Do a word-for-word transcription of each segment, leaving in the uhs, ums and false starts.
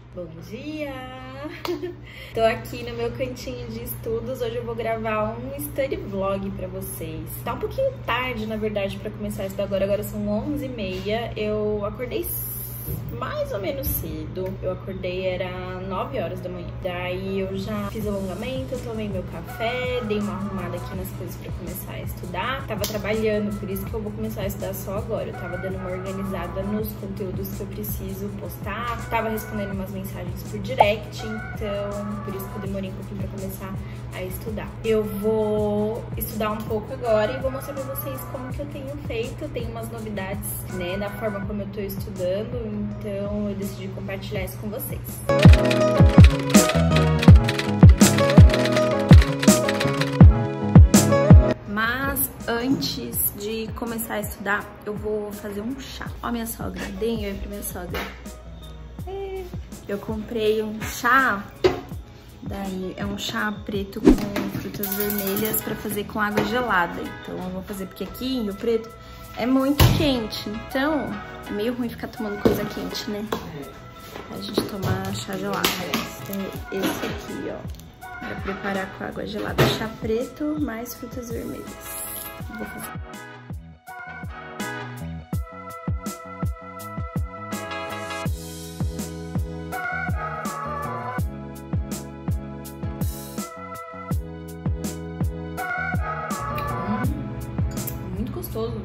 Bom dia! Tô aqui no meu cantinho de estudos. Hoje eu vou gravar um study vlog pra vocês. Tá um pouquinho tarde, na verdade, pra começar isso agora. Agora são onze e meia. Eu acordei mais ou menos cedo. Eu acordei, era nove horas da manhã. Daí eu já fiz alongamento, tomei meu café, dei uma arrumada aqui nas coisas pra começar a estudar. Tava trabalhando, por isso que eu vou começar a estudar só agora. Eu tava dando uma organizada nos conteúdos que eu preciso postar. Tava respondendo umas mensagens por direct, então por isso que eu demorei um pouquinho pra começar a estudar. Eu vou estudar um pouco agora e vou mostrar pra vocês como que eu tenho feito. Tem umas novidades, né, da forma como eu tô estudando. Então eu decidi compartilhar isso com vocês. Mas antes de começar a estudar, eu vou fazer um chá. Ó, minha sogra, deem oi pra minha sogra. Eu comprei um chá, daí é um chá preto com frutas vermelhas pra fazer com água gelada. Então eu vou fazer porque aqui em Rio Preto é muito quente, então é meio ruim ficar tomando coisa quente, né? A gente toma chá gelado. Então, esse aqui, ó, pra preparar com água gelada. Chá preto mais frutas vermelhas. Vou fazer. Hum, muito gostoso.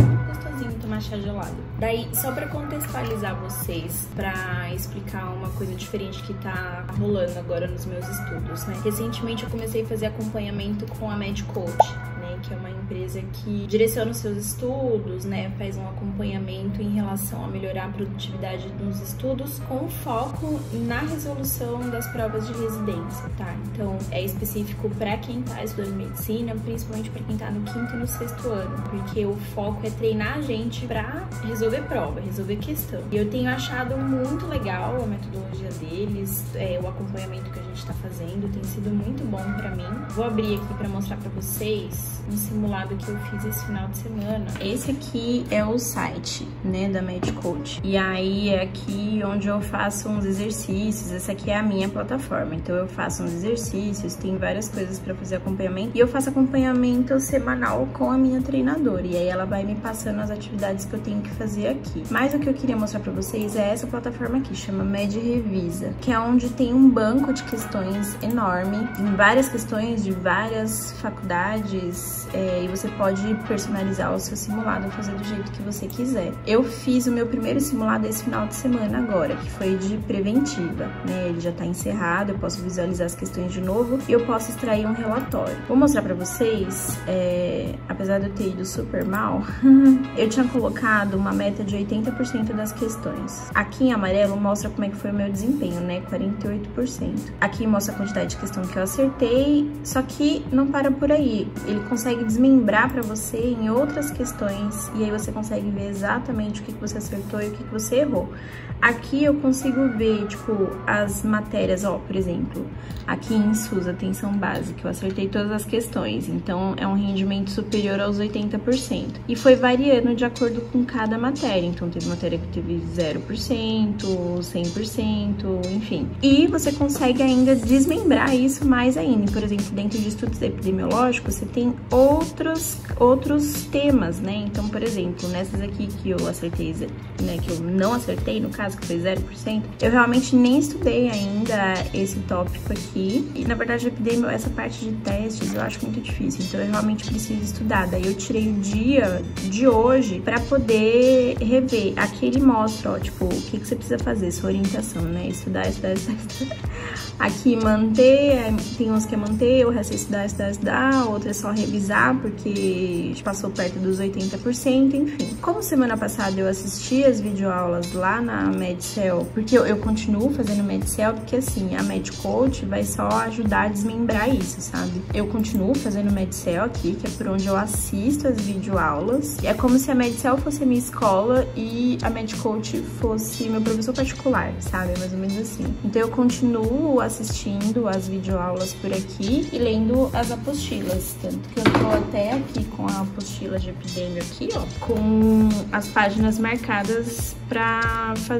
Tomar chá gelado. Daí, só pra contextualizar vocês, pra explicar uma coisa diferente que tá rolando agora nos meus estudos, né? Recentemente eu comecei a fazer acompanhamento com a MedCoach, né? Que é uma empresa que direciona os seus estudos, né? Faz um acompanhamento em relação a melhorar a produtividade nos estudos com foco na resolução das provas de residência, tá? Então, é específico pra quem tá estudando medicina, principalmente pra quem tá no quinto e no sexto ano, porque o foco é treinar a gente pra resolver prova, resolver questão. E eu tenho achado muito legal a metodologia deles, é, o acompanhamento que a gente tá fazendo, tem sido muito bom pra mim. Vou abrir aqui pra mostrar pra vocês um simulado que eu fiz esse final de semana. Esse aqui é o site, né, da MedCoach. E aí é aqui onde eu faço uns exercícios. Essa aqui é a minha plataforma. Então eu faço uns exercícios, tem várias coisas pra fazer acompanhamento. E eu faço acompanhamento semanal com a minha treinadora. E aí ela vai me passando as atividades que eu tenho que fazer aqui. Mas o que eu queria mostrar pra vocês é essa plataforma aqui, chama MedRevisa, que é onde tem um banco de questões enorme, em várias questões de várias faculdades, é, e você pode personalizar o seu simulado, fazer do jeito que você quiser. Eu fiz o meu primeiro simulado esse final de semana agora, que foi de preventiva, né? Ele já tá encerrado, eu posso visualizar as questões de novo e eu posso extrair um relatório. Vou mostrar pra vocês, é, apesar de eu ter ido super mal, eu tinha colocado uma meta de oitenta por cento das questões. Aqui em amarelo mostra como é que foi o meu desempenho, né? quarenta e oito por cento. Aqui mostra a quantidade de questão que eu acertei, só que não para por aí. Ele consegue desmembrar para você em outras questões e aí você consegue ver exatamente o que, que você acertou e o que, que você errou. Aqui eu consigo ver, tipo, as matérias, ó, por exemplo, aqui em SUS, atenção básica, eu acertei todas as questões, então é um rendimento superior aos oitenta por cento. E foi variando de acordo com cada matéria, então teve matéria que teve zero por cento, cem por cento, enfim. E você consegue ainda desmembrar isso mais ainda. Por exemplo, dentro de estudos epidemiológicos, você tem outros, outros temas, né? Então, por exemplo, nessas aqui que eu acertei, né, que eu não acertei, no caso, que foi zero por cento, eu realmente nem estudei ainda esse tópico aqui. E, na verdade, epidemio, essa parte de testes eu acho muito difícil, então eu realmente preciso estudar. Daí eu tirei o dia de hoje pra poder rever. Aqui ele mostra, ó, tipo, o que, que você precisa fazer, sua orientação, né? Estudar, estudar, estudar, estudar. Aqui manter, tem uns que é manter, o resto é estudar, estudar, estudar, outro é só revisar, porque passou perto dos oitenta por cento, enfim. Como semana passada eu assisti as videoaulas lá na MedCell, porque eu, eu continuo fazendo MedCell, porque assim, a MedCoach vai só ajudar a desmembrar isso, sabe? Eu continuo fazendo MedCell aqui, que é por onde eu assisto as videoaulas, e é como se a MedCell fosse a minha escola e a MedCoach fosse meu professor particular, sabe? Mais ou menos assim. Então eu continuo assistindo as videoaulas por aqui e lendo as apostilas, tanto que eu tô até aqui com a apostila de epidemia aqui, ó, com as páginas marcadas pra fazer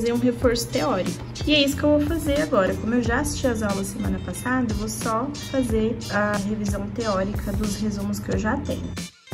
fazer um reforço teórico. E é isso que eu vou fazer agora. Como eu já assisti as aulas semana passada, eu vou só fazer a revisão teórica dos resumos que eu já tenho.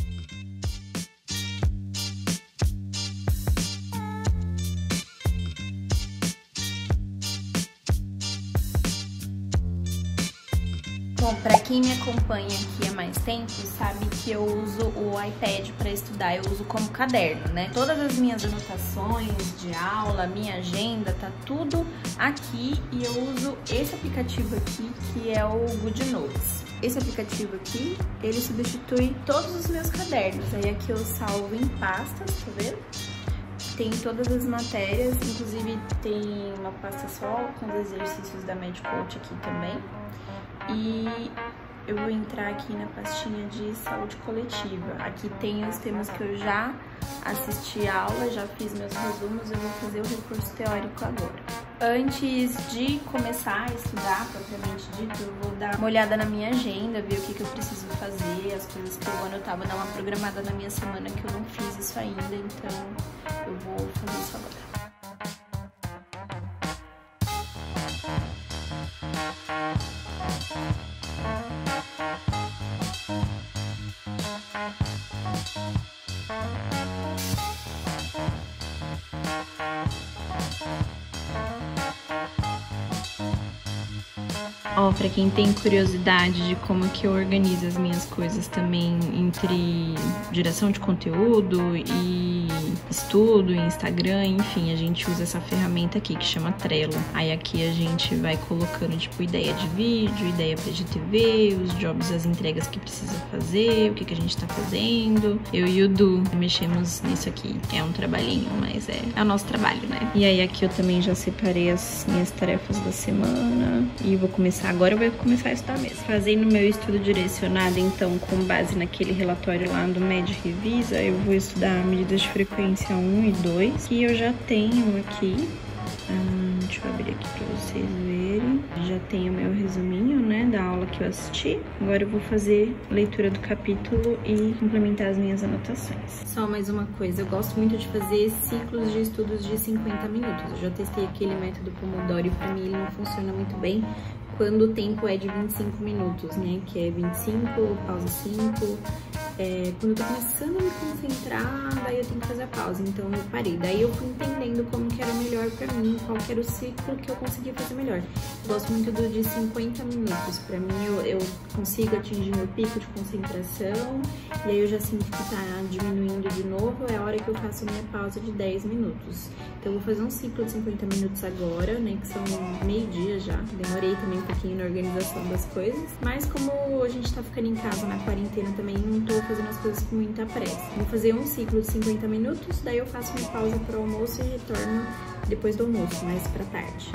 Bom, para quem me acompanha aqui há mais tempo, sabe que eu uso o iPad para estudar, eu uso como caderno, né? Todas as minhas anotações de aula, minha agenda, tá tudo aqui e eu uso esse aplicativo aqui, que é o GoodNotes. Esse aplicativo aqui, ele substitui todos os meus cadernos, aí aqui eu salvo em pastas, tá vendo? Tem todas as matérias, inclusive tem uma pasta só com os exercícios da MedCoach aqui também. E eu vou entrar aqui na pastinha de saúde coletiva. Aqui tem os temas que eu já assisti a aula, já fiz meus resumos, eu vou fazer o reforço teórico agora. Antes de começar a estudar, propriamente dito, eu vou dar uma olhada na minha agenda, ver o que, que eu preciso fazer, as coisas que eu vou anotar, vou dar uma programada na minha semana que eu não fiz isso ainda, então eu vou fazer isso agora. Ó, pra quem tem curiosidade de como que eu organizo as minhas coisas também entre geração de conteúdo e estudo, Instagram, enfim, a gente usa essa ferramenta aqui que chama Trello. Aí aqui a gente vai colocando, tipo, ideia de vídeo, ideia pra G T V, os jobs, as entregas que precisa fazer, o que que a gente tá fazendo. Eu e o Du mexemos nisso aqui. É um trabalhinho, mas é, é o nosso trabalho, né? E aí aqui eu também já separei as minhas tarefas da semana e vou começar agora, eu vou começar a estudar mesmo. Fazendo meu estudo direcionado, então, com base naquele relatório lá do Med Revisa, eu vou estudar medidas de frequência um e dois, que eu já tenho aqui. Hum, deixa eu abrir aqui pra vocês verem. Já tenho meu resuminho, né, da aula que eu assisti. Agora eu vou fazer leitura do capítulo e complementar as minhas anotações. Só mais uma coisa, eu gosto muito de fazer ciclos de estudos de cinquenta minutos. Eu já testei aquele método Pomodoro e pra mim ele não funciona muito bem quando o tempo é de vinte e cinco minutos, né, que é vinte e cinco, pausa cinco. É, quando eu tô começando a me concentrar, daí eu tenho que fazer a pausa, então eu parei. Daí eu fui entendendo como que era melhor pra mim, qual que era o ciclo que eu conseguia fazer melhor. Eu gosto muito do de cinquenta minutos, pra mim eu, eu consigo atingir meu pico de concentração, e aí eu já sinto que tá diminuindo de novo, é a hora que eu faço a minha pausa de dez minutos. Então eu vou fazer um ciclo de cinquenta minutos agora, né, que são meio-dia já. Demorei também um pouquinho na organização das coisas, mas como a gente tá ficando em casa na quarentena também, não tô fazendo as coisas com muita pressa. Vou fazer um ciclo de cinquenta minutos, daí eu faço minha pausa para o almoço e retorno depois do almoço, mais para tarde.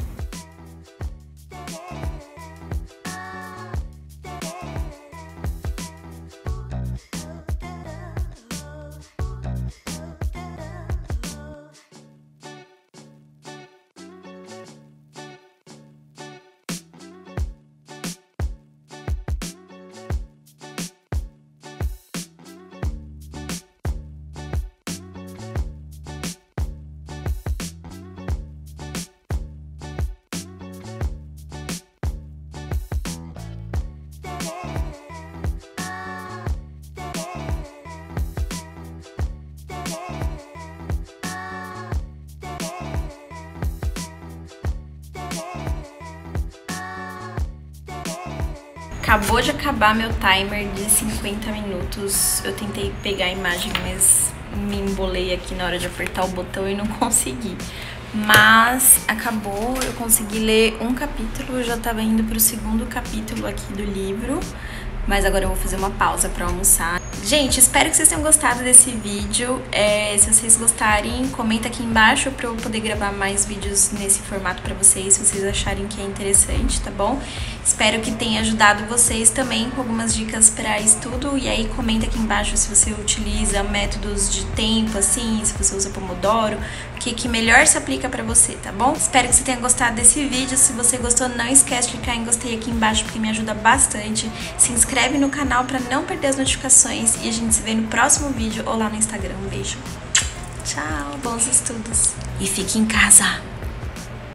Acabou de acabar meu timer de cinquenta minutos. Eu tentei pegar a imagem, mas me embolei aqui na hora de apertar o botão e não consegui. Mas acabou, eu consegui ler um capítulo, eu já tava indo pro segundo capítulo aqui do livro. Mas agora eu vou fazer uma pausa pra almoçar. Gente, espero que vocês tenham gostado desse vídeo. É, se vocês gostarem, comenta aqui embaixo pra eu poder gravar mais vídeos nesse formato pra vocês, se vocês acharem que é interessante, tá bom? Espero que tenha ajudado vocês também com algumas dicas pra estudo. E aí comenta aqui embaixo se você utiliza métodos de tempo, assim, se você usa Pomodoro, o que, que melhor se aplica pra você, tá bom? Espero que você tenha gostado desse vídeo. Se você gostou, não esquece de clicar em gostei aqui embaixo, porque me ajuda bastante. Se inscreve no canal pra não perder as notificações e a gente se vê no próximo vídeo ou lá no Instagram. Um beijo. Tchau, bons estudos. E fique em casa.